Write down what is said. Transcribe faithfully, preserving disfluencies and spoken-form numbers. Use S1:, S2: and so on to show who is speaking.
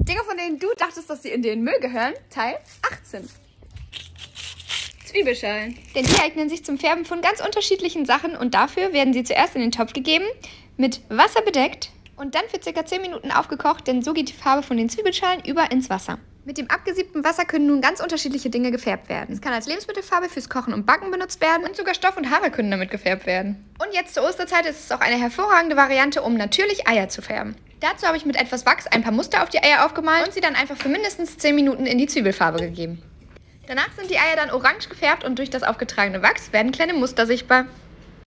S1: Dinge, von denen du dachtest, dass sie in den Müll gehören, Teil achtzehn. Zwiebelschalen. Denn die eignen sich zum Färben von ganz unterschiedlichen Sachen und dafür werden sie zuerst in den Topf gegeben, mit Wasser bedeckt und dann für ca. zehn Minuten aufgekocht, denn so geht die Farbe von den Zwiebelschalen über ins Wasser. Mit dem abgesiebten Wasser können nun ganz unterschiedliche Dinge gefärbt werden. Es kann als Lebensmittelfarbe fürs Kochen und Backen benutzt werden und sogar Stoff und Haare können damit gefärbt werden. Und jetzt zur Osterzeit ist es auch eine hervorragende Variante, um natürlich Eier zu färben. Dazu habe ich mit etwas Wachs ein paar Muster auf die Eier aufgemalt und sie dann einfach für mindestens zehn Minuten in die Zwiebelfarbe gegeben. Danach sind die Eier dann orange gefärbt und durch das aufgetragene Wachs werden kleine Muster sichtbar.